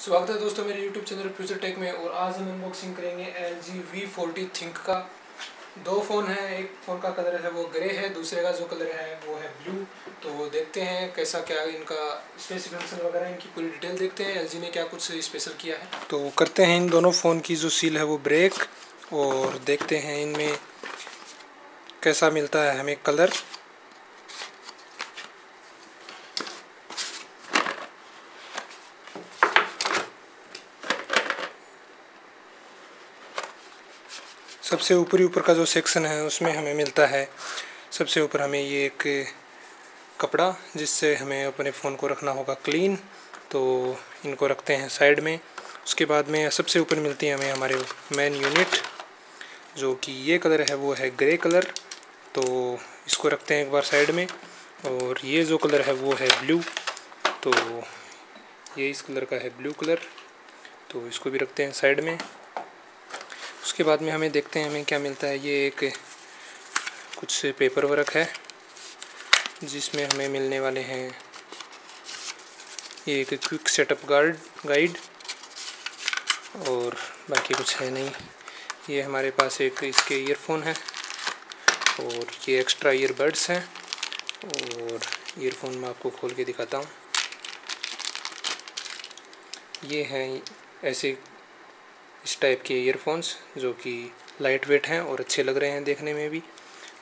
स्वागत है दोस्तों मेरे YouTube चैनल फ्यूचर टेक में। और आज हम अनबॉक्सिंग करेंगे LG V40 थिंक का। दो फ़ोन है, एक फ़ोन का कलर है वो ग्रे है, दूसरे का जो कलर है वो है ब्लू। तो देखते हैं कैसा क्या इनका स्पेसिफिकेशन वगैरह, इनकी पूरी डिटेल देखते हैं LG ने क्या कुछ स्पेशल किया है। तो करते हैं इन दोनों फ़ोन की जो सील है वो ब्रेक, और देखते हैं इनमें कैसा मिलता है हमें कलर। सबसे ऊपर का जो सेक्शन है उसमें हमें मिलता है, सबसे ऊपर हमें ये एक कपड़ा जिससे हमें अपने फ़ोन को रखना होगा क्लीन। तो इनको रखते हैं साइड में। उसके बाद में सबसे ऊपर मिलती है हमें हमारे मेन यूनिट, जो कि ये कलर है वो है ग्रे कलर। तो इसको रखते हैं एक बार साइड में। और ये जो कलर है वो है ब्लू, तो ये इस कलर का है ब्लू कलर, तो इसको भी रखते हैं साइड में। उसके बाद में हमें देखते हैं हमें क्या मिलता है। ये एक कुछ पेपर वर्क है जिसमें हमें मिलने वाले हैं ये एक क्विक सेटअप गाइड, और बाकी कुछ है नहीं। ये हमारे पास एक इसके ईयरफोन है, और ये एक्स्ट्रा ईयरबड्स हैं। और ईयरफोन मैं आपको खोल के दिखाता हूँ। ये हैं ऐसे इस टाइप के ईयरफोन्स जो कि लाइट वेट हैं और अच्छे लग रहे हैं देखने में भी।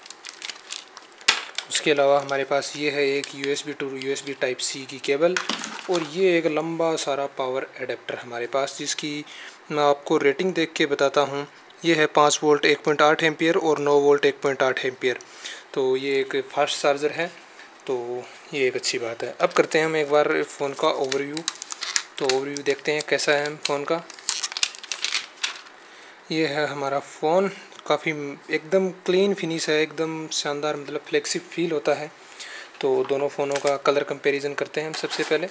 उसके अलावा हमारे पास ये है एक USB to USB type C की केबल, और ये एक लंबा सारा पावर एडेप्टर हमारे पास, जिसकी मैं आपको रेटिंग देख के बताता हूँ। ये है 5 वोल्ट 1.8 एम्पियर और 9 वोल्ट 1.8 एम्पियर। तो ये एक फास्ट चार्जर है, तो ये एक अच्छी बात है। अब करते हैं हम एक बार फ़ोन का ओवरव्यू। तो ओवरव्यू देखते हैं कैसा है फ़ोन का। ये है हमारा फ़ोन, काफ़ी एकदम क्लीन फिनिश है, एकदम शानदार, मतलब फ्लेक्सिब फील होता है। तो दोनों फ़ोनों का कलर कंपैरिजन करते हैं हम सबसे पहले।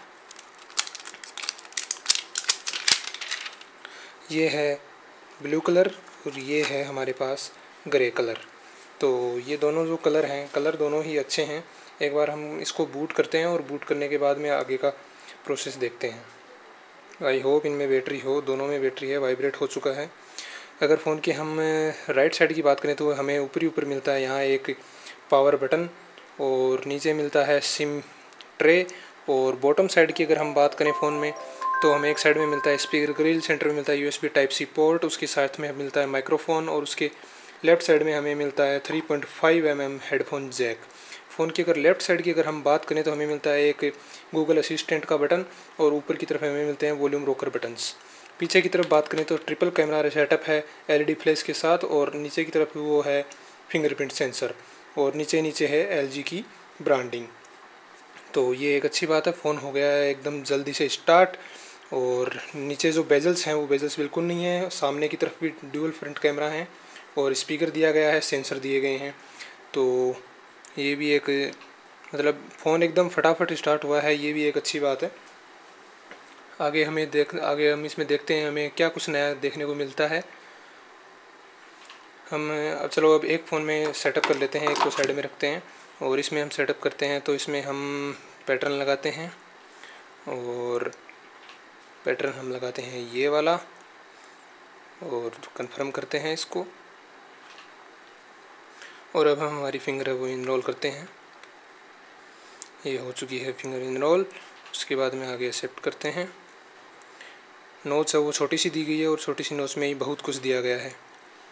ये है ब्लू कलर और ये है हमारे पास ग्रे कलर। तो ये दोनों जो कलर हैं, कलर दोनों ही अच्छे हैं। एक बार हम इसको बूट करते हैं, और बूट करने के बाद में आगे का प्रोसेस देखते हैं। आई होप इनमें बैटरी हो, दोनों में बैटरी है, वाइब्रेट हो चुका है। अगर फ़ोन की हम राइट साइड की बात करें तो हमें ऊपर मिलता है यहाँ एक पावर बटन, और नीचे मिलता है सिम ट्रे। और बॉटम साइड की अगर हम बात करें फ़ोन में, तो हमें एक साइड में मिलता है स्पीकर ग्रिल, सेंटर में मिलता है USB टाइप C पोर्ट, उसके साथ में मिलता है माइक्रोफोन, और उसके लेफ़्ट साइड में हमें मिलता है 3.5 mm हेडफोन जैक। फ़ोन की अगर लेफ़्ट साइड की अगर हम बात करें तो हमें मिलता है एक गूगल असिस्टेंट का बटन, और ऊपर की तरफ हमें मिलते हैं वॉल्यूम रोकर बटन्स। पीछे की तरफ बात करें तो ट्रिपल कैमरा सेटअप है LED फ्लैश के साथ, और नीचे की तरफ वो है फिंगरप्रिंट सेंसर, और नीचे है LG की ब्रांडिंग। तो ये एक अच्छी बात है। फ़ोन हो गया है एकदम जल्दी से स्टार्ट। और नीचे जो बेजल्स हैं वो बेजल्स बिल्कुल नहीं है। सामने की तरफ भी ड्यूल फ्रंट कैमरा है, और स्पीकर दिया गया है, सेंसर दिए गए हैं। तो ये भी एक, मतलब फ़ोन एकदम फटाफट स्टार्ट हुआ है, ये भी एक अच्छी बात है। आगे हम इसमें देखते हैं हमें क्या कुछ नया देखने को मिलता है। हम अब चलो अब एक फ़ोन में सेटअप कर लेते हैं, एक को साइड में रखते हैं, और इसमें हम सेटअप करते हैं। तो इसमें हम पैटर्न लगाते हैं, और पैटर्न हम लगाते हैं ये वाला, और कंफर्म करते हैं इसको। और अब हम हमारी फिंगर है वो इनरोल करते हैं। ये हो चुकी है फिंगर इनरोल। उसके बाद में आगे एक्सेप्ट करते हैं। नोच है वो छोटी सी दी गई है, और छोटी सी नोच में ही बहुत कुछ दिया गया है।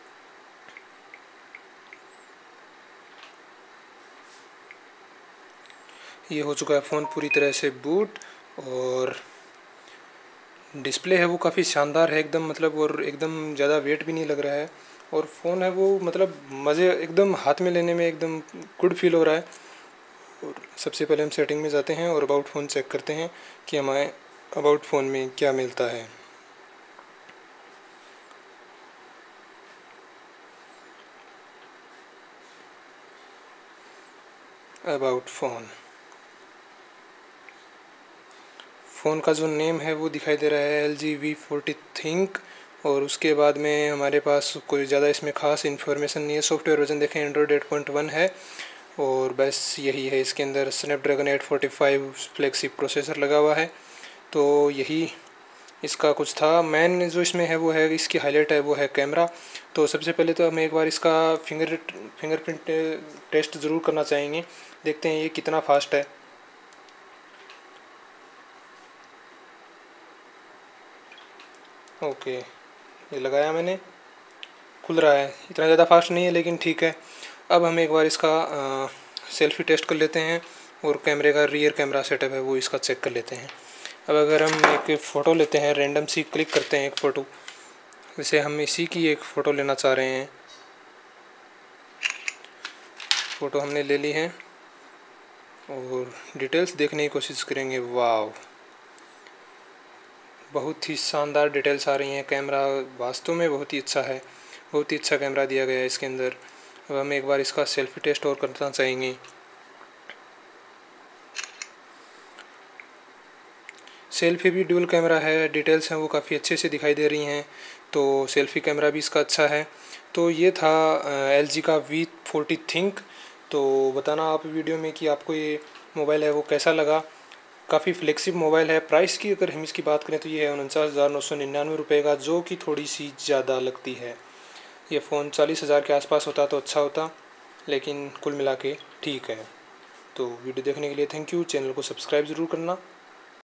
ये हो चुका है फ़ोन पूरी तरह से बूट, और डिस्प्ले है वो काफ़ी शानदार है एकदम, मतलब, और एकदम ज़्यादा वेट भी नहीं लग रहा है। और फ़ोन है वो, मतलब, मज़े एकदम हाथ में लेने में एकदम गुड फील हो रहा है। और सबसे पहले हम सेटिंग में जाते हैं और अबाउट फ़ोन चेक करते हैं कि हमारे अबाउट फ़ोन में क्या मिलता है। अबाउट फ़ोन का जो नेम है वो दिखाई दे रहा है LG V40 थिंक। और उसके बाद में हमारे पास कोई ज़्यादा इसमें ख़ास इन्फॉर्मेशन नहीं है। सॉफ्टवेयर वर्जन देखें एंड्रॉयड 8.1 है, और बस यही है। इसके अंदर स्नैपड्रैगन 845 फ्लैगशिप प्रोसेसर लगा हुआ है। तो यही इसका कुछ था। मेन जो इसमें है वो है, इसकी हाईलाइट है वो है कैमरा। तो सबसे पहले तो हमें एक बार इसका फिंगरप्रिंट टेस्ट ज़रूर करना चाहेंगे। देखते हैं ये कितना फास्ट है। ओके, ये लगाया मैंने, खुल रहा है। इतना ज़्यादा फास्ट नहीं है लेकिन ठीक है। अब हम एक बार इसका सेल्फी टेस्ट कर लेते हैं और कैमरे का रियर कैमरा सेटअप है वो इसका चेक कर लेते हैं। अब अगर हम एक फ़ोटो लेते हैं, रैंडम सी क्लिक करते हैं एक फ़ोटो, जैसे हम इसी की एक फ़ोटो लेना चाह रहे हैं। फ़ोटो हमने ले ली है और डिटेल्स देखने की कोशिश करेंगे। वाह, बहुत ही शानदार डिटेल्स आ रही हैं। कैमरा वास्तव में बहुत ही अच्छा है, बहुत ही अच्छा कैमरा दिया गया है इसके अंदर। अब हम एक बार इसका सेल्फी टेस्ट और करना चाहेंगे। सेल्फी भी डुअल कैमरा है, डिटेल्स हैं वो काफ़ी अच्छे से दिखाई दे रही हैं, तो सेल्फी कैमरा भी इसका अच्छा है। तो ये था LG का V40 थिंक। तो बताना आप वीडियो में कि आपको ये मोबाइल है वो कैसा लगा। काफ़ी फ्लेक्सिबल मोबाइल है। प्राइस की अगर हम इसकी बात करें तो ये है 49,999 रुपये का, जो कि थोड़ी सी ज़्यादा लगती है। ये फ़ोन 40,000 के आसपास होता तो अच्छा होता, लेकिन कुल मिला के ठीक है। तो वीडियो देखने के लिए थैंक यू। चैनल को सब्सक्राइब ज़रूर करना।